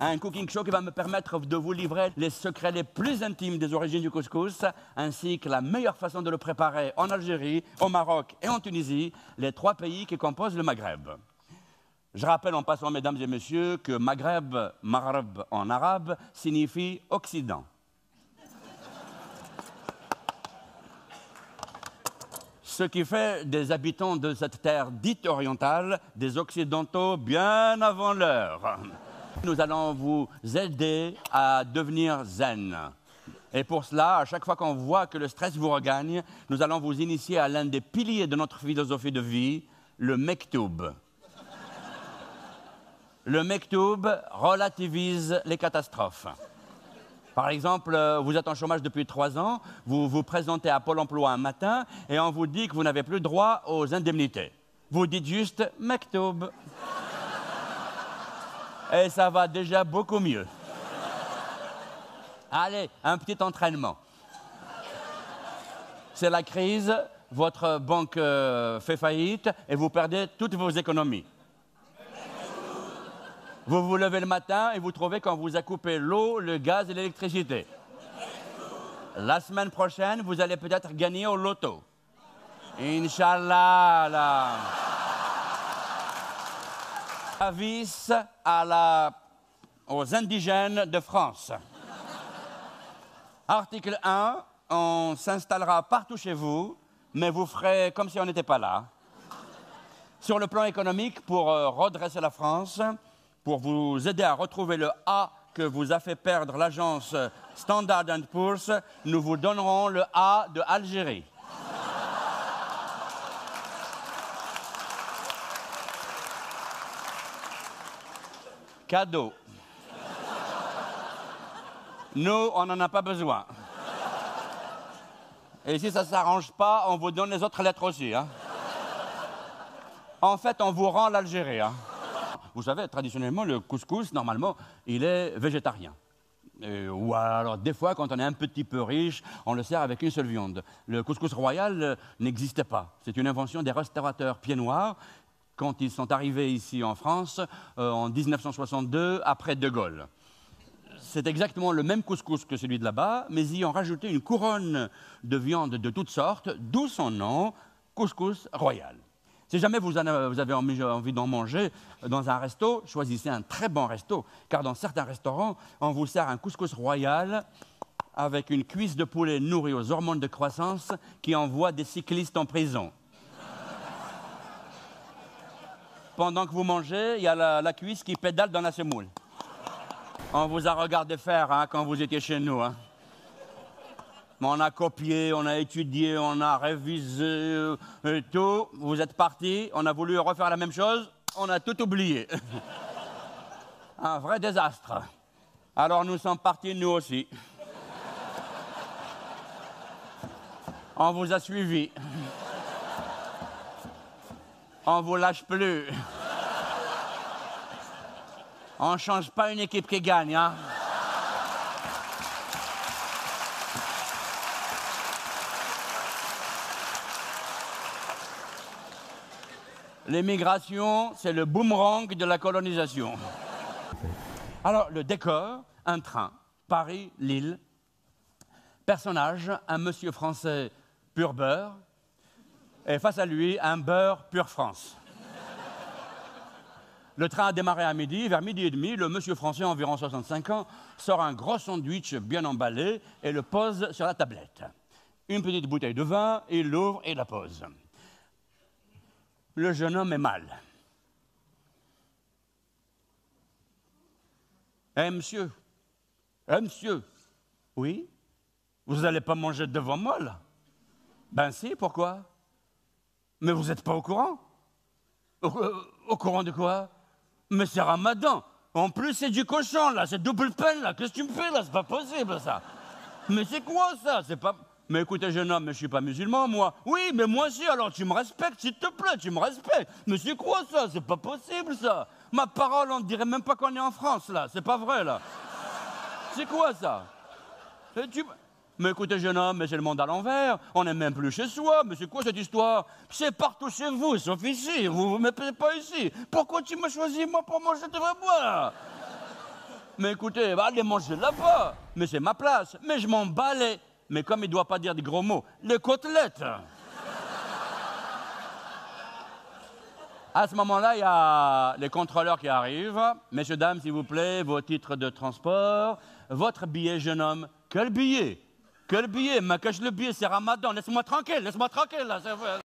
Un cooking show qui va me permettre de vous livrer les secrets les plus intimes des origines du couscous, ainsi que la meilleure façon de le préparer en Algérie, au Maroc et en Tunisie, les 3 pays qui composent le Maghreb. Je rappelle en passant, mesdames et messieurs, que Maghreb, Maghreb en arabe, signifie Occident. Ce qui fait des habitants de cette terre dite orientale des Occidentaux bien avant l'heure. Nous allons vous aider à devenir zen. Et pour cela, à chaque fois qu'on voit que le stress vous regagne, nous allons vous initier à l'un des piliers de notre philosophie de vie, le mektoub. Le mektoub relativise les catastrophes. Par exemple, vous êtes en chômage depuis 3 ans, vous vous présentez à Pôle emploi un matin et on vous dit que vous n'avez plus droit aux indemnités. Vous dites juste « mektoub ». Et ça va déjà beaucoup mieux. Allez, un petit entraînement. C'est la crise, votre banque fait faillite et vous perdez toutes vos économies. Vous vous levez le matin et vous trouvez qu'on vous a coupé l'eau, le gaz et l'électricité. La semaine prochaine, vous allez peut-être gagner au loto. Inch'Allah, là. Avis aux indigènes de France. Article 1, on s'installera partout chez vous, mais vous ferez comme si on n'était pas là. Sur le plan économique, pour redresser la France, pour vous aider à retrouver le A que vous a fait perdre l'agence Standard & Poor's, nous vous donnerons le A de Algérie. Cadeau. Nous, on n'en a pas besoin. Et si ça ne s'arrange pas, on vous donne les autres lettres aussi. Hein. En fait, on vous rend l'Algérie. Hein. Vous savez, traditionnellement, le couscous, normalement, il est végétarien. Ou alors, des fois, quand on est un petit peu riche, on le sert avec une seule viande. Le couscous royal n'existait pas. C'est une invention des restaurateurs pieds noirs quand ils sont arrivés ici en France en 1962, après De Gaulle. C'est exactement le même couscous que celui de là-bas, mais ils y ont rajouté une couronne de viande de toutes sortes, d'où son nom, couscous royal. Si jamais vous avez envie d'en manger dans un resto, choisissez un très bon resto, car dans certains restaurants, on vous sert un couscous royal avec une cuisse de poulet nourrie aux hormones de croissance qui envoie des cyclistes en prison. Pendant que vous mangez, il y a la cuisse qui pédale dans la semoule. On vous a regardé faire hein, quand vous étiez chez nous. Hein. On a copié, on a étudié, on a révisé et tout. Vous êtes partis, on a voulu refaire la même chose, on a tout oublié. Un vrai désastre. Alors nous sommes partis, nous aussi. On vous a suivis. On vous lâche plus. On ne change pas une équipe qui gagne, hein. L'émigration, c'est le boomerang de la colonisation. Alors, le décor, un train, Paris, Lille. Personnage, un monsieur français pur beurre. Et face à lui, un beurre pur France. Le train a démarré à midi. Vers midi et demi, le monsieur français, environ 65 ans, sort un gros sandwich bien emballé et le pose sur la tablette. Une petite bouteille de vin, il l'ouvre et la pose. Le jeune homme est mal. « Eh, monsieur, oui, vous n'allez pas manger devant moi, là ?»« Ben si, pourquoi ?»« Mais vous n'êtes pas au courant ?»« Au courant de quoi ?»« Mais c'est Ramadan. En plus, c'est du cochon, là, c'est double peine, là. Qu'est-ce que tu me fais, là? C'est pas possible, ça. Mais c'est quoi, ça? C'est pas... Mais écoutez, jeune homme, mais je suis pas musulman, moi. Oui, mais moi aussi, alors tu me respectes, s'il te plaît, tu me respectes. Mais c'est quoi, ça? C'est pas possible, ça. Ma parole, on ne dirait même pas qu'on est en France, là. C'est pas vrai, là. C'est quoi, ça? Mais écoutez, jeune homme, mais c'est le monde à l'envers. On n'est même plus chez soi. Mais c'est quoi cette histoire? C'est partout chez vous, sauf ici. Vous ne me mettez pas ici. Pourquoi tu m'as choisi, moi, pour manger devant moi, là? Mais écoutez, allez manger là-bas. Mais c'est ma place. Mais je m'en balais. Mais comme il ne doit pas dire des gros mots, les côtelettes. À ce moment-là, il y a les contrôleurs qui arrivent. Messieurs, dames, s'il vous plaît, vos titres de transport, votre billet, jeune homme. Quel billet? Quel billet? Mais cache le billet, c'est Ramadan. Laisse-moi tranquille, là.